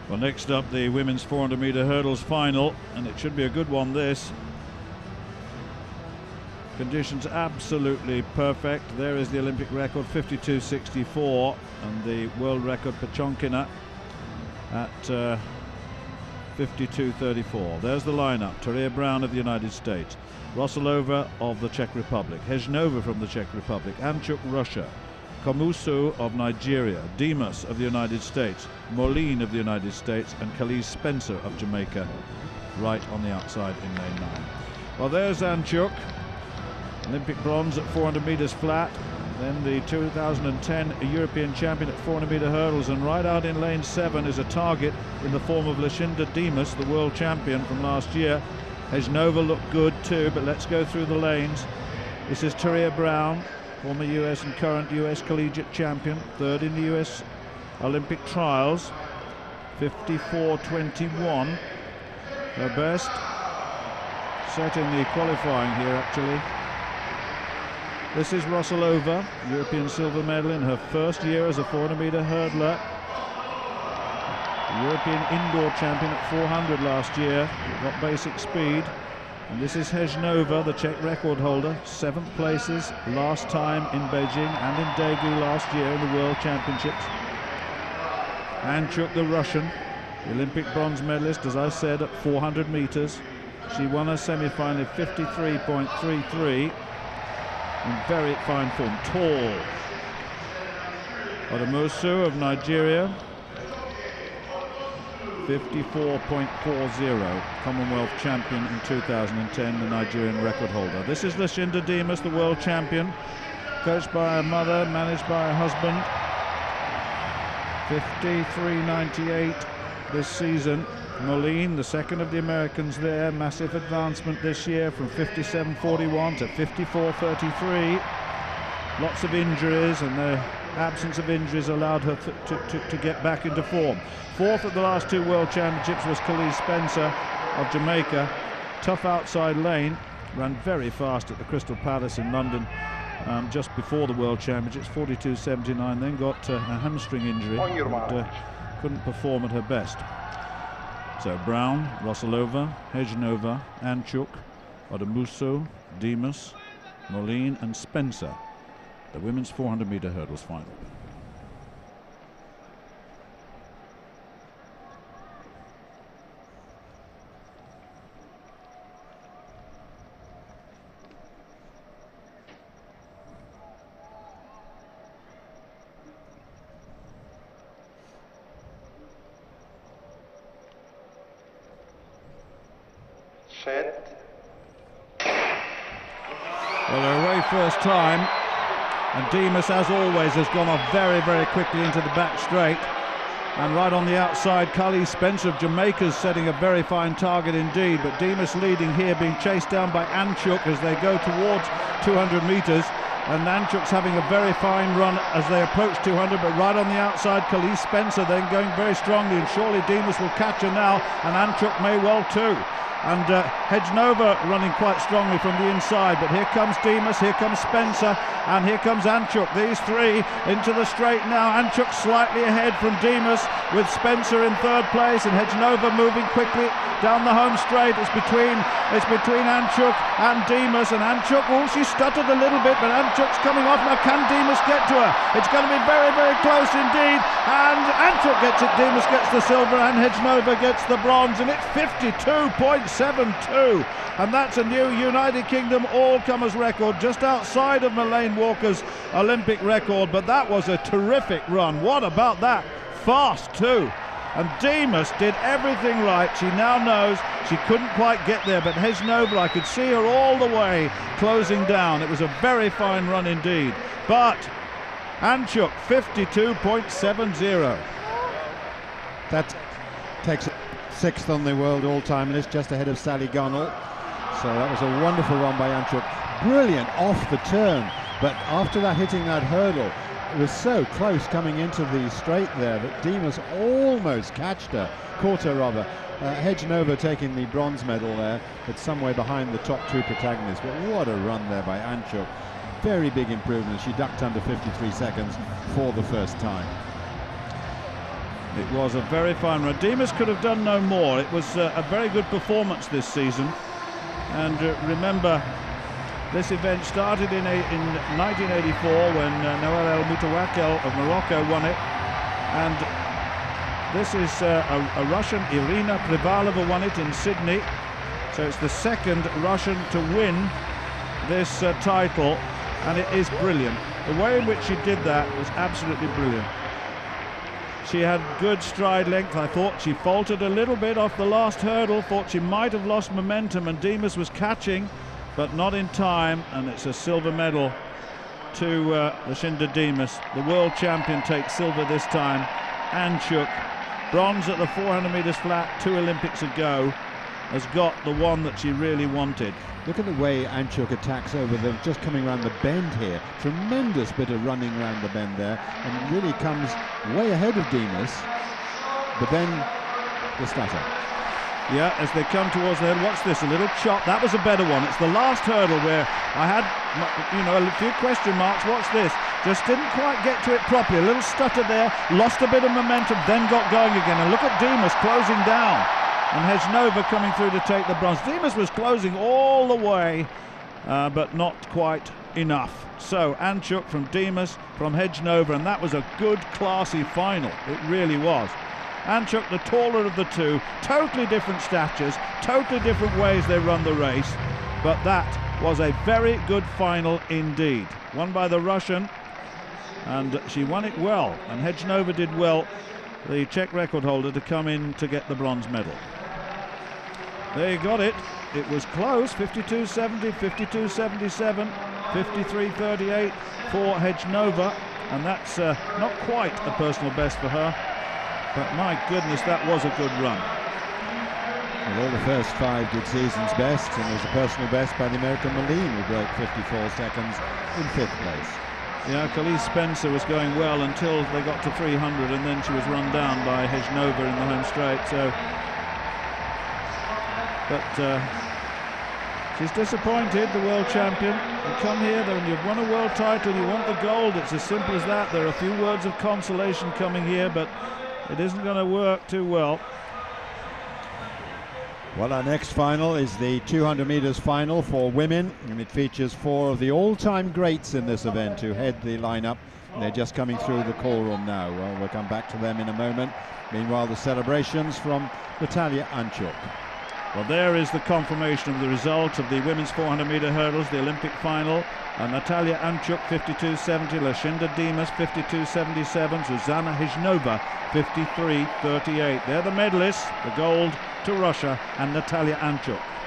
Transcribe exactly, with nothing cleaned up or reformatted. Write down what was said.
Well, next up, the women's four hundred meter hurdles final, and it should be a good one, this. Conditions absolutely perfect. There is the Olympic record, fifty-two sixty-four, and the world record Pachonkina at uh, fifty-two thirty-four. There's the lineup. Taria Brown of the United States, Rosalova of the Czech Republic, Hejnova from the Czech Republic, Antyukh, Russia, Komusu of Nigeria, Demus of the United States, Moline of the United States, and Khalees Spencer of Jamaica right on the outside in lane nine. Well, there's Antyukh, Olympic bronze at four hundred meters flat, then the two thousand ten European champion at four hundred meter hurdles, and right out in lane seven is a target in the form of Lashinda Demus, the world champion from last year. Hejnova looked good too, but let's go through the lanes. This is Taria Brown, former U S and current U S collegiate champion, third in the U S Olympic trials, fifty-four twenty-one. Her best set in the qualifying here, actually. This is Rosalova, European silver medal in her first year as a four hundred meter hurdler. European indoor champion at four hundred last year, got basic speed. And this is Hejnova, the Czech record holder, seventh places last time in Beijing and in Daegu last year in the World Championships. Antyukh, the Russian, the Olympic bronze medalist, as I said, at four hundred meters. She won her semi-final at fifty-three point three three. In very fine form, tall. Odumosu of Nigeria, fifty-four point four zero, Commonwealth champion in two thousand ten, the Nigerian record holder. This is Lashinda Demus, the world champion, coached by her mother, managed by her husband. fifty-three ninety-eight this season. Moline, the second of the Americans there, massive advancement this year from fifty-seven forty-one to fifty-four thirty-three. Lots of injuries, and the absence of injuries allowed her th to, to, to get back into form. Fourth at the last two World Championships was Khalees Spencer of Jamaica. Tough outside lane, ran very fast at the Crystal Palace in London um, just before the World Championships, forty-two seventy-nine, then got uh, a hamstring injury and uh, couldn't perform at her best. So Brown, Rosalova, Hejnova, Antyukh, Odumosu, Demus, Moline and Spencer, the women's four hundred meter hurdles final. Set. Well, they're away first time, and Demus, as always, has gone off very, very quickly into the back straight. And right on the outside, Khalees Spencer of Jamaica is setting a very fine target indeed, but Demus leading here, being chased down by Antyukh as they go towards two hundred meters. And Antyukh's having a very fine run as they approach two hundred, but right on the outside, Khalees Spencer then going very strongly, and surely Demus will catch her now, and Antyukh may well too. And uh, Hejnova running quite strongly from the inside, but here comes Demus, here comes Spencer, and here comes Antyukh. These three into the straight now. Antyukh slightly ahead from Demus, with Spencer in third place, and Hejnova moving quickly down the home straight. It's between it's between Antyukh and Demus, and Antyukh, oh, she stuttered a little bit, but Antyukh's coming off now. Can Demus get to her? It's going to be very, very close indeed, and Antyukh gets it. Demus gets the silver, and Hejnova gets the bronze, and it's fifty-two point seven two, and that's a new United Kingdom all-comers record, just outside of Melaine Walker's Olympic record. But that was a terrific run. What about that? Fast too. And Demus did everything right. She now knows she couldn't quite get there, but Hejnova, I could see her all the way closing down. It was a very fine run indeed. But Antyukh, fifty-two point seven zero. That takes it sixth on the world all-time list, just ahead of Sally Gunnell. So that was a wonderful run by Antyukh. Brilliant off the turn, but after that, hitting that hurdle, it was so close coming into the straight there that Demus almost catched her, caught her rather. Uh, Hejnova taking the bronze medal there, but some way behind the top two protagonists. But what a run there by Antyukh. Very big improvement. She ducked under fifty-three seconds for the first time. It was a very fine run. Demus could have done no more. It was uh, a very good performance this season. And uh, remember, this event started in, a, in nineteen eighty-four when uh, Noel El Moutawakel of Morocco won it. And this is uh, a, a Russian, Irina Privalova won it in Sydney. So it's the second Russian to win this uh, title, and it is brilliant. The way in which she did that was absolutely brilliant. She had good stride length. I thought she faltered a little bit off the last hurdle, thought she might have lost momentum, and Demus was catching, but not in time, and it's a silver medal to uh, Lashinda Demus. The world champion takes silver this time. Antyukh, bronze at the four hundred metres flat two Olympics ago, has got the one that she really wanted. Look at the way Antyukh attacks over the, just coming around the bend here. Tremendous bit of running around the bend there, and really comes way ahead of Demus. But then the stutter. Yeah, as they come towards the head, watch this, a little chop. That was a better one. It's the last hurdle where I had, you know, a few question marks. Watch this. Just didn't quite get to it properly. A little stutter there, lost a bit of momentum, then got going again. And look at Demus closing down. And Hejnova coming through to take the bronze. Demus was closing all the way, uh, but not quite enough. So Antyukh from Demus, from Hejnova, and that was a good, classy final. It really was. Antyukh, the taller of the two, totally different statures, totally different ways they run the race, but that was a very good final indeed. Won by the Russian, and she won it well, and Hejnova did well, the Czech record holder, to come in to get the bronze medal. There you got it. It was close, fifty-two seventy, fifty-two seventy-seven, fifty-three thirty-eight for Hejnova, and that's uh, not quite a personal best for her, but my goodness, that was a good run. Well, all the first five did season's best, and there's a personal best by the American Moline, who broke fifty-four seconds in fifth place. Yeah, Khalees Spencer was going well until they got to three hundred, and then she was run down by Hejnova in the home straight. So, but uh, she's disappointed, the world champion. You come here, when you've won a world title, you want the gold. It's as simple as that. There are a few words of consolation coming here, but it isn't going to work too well. Well, our next final is the two hundred metres final for women, and it features four of the all-time greats in this event who head the lineup. And they're just coming through the call room now. Well, we'll come back to them in a moment. Meanwhile, the celebrations from Natalya Antyukh. Well, there is the confirmation of the result of the women's four hundred metre hurdles, the Olympic final. Uh, Natalya Antyukh fifty-two seventy, Lashinda Demus fifty-two seventy-seven, Zuzana Hejnova fifty-three thirty-eight. They're the medalists, the gold to Russia and Natalya Antyukh.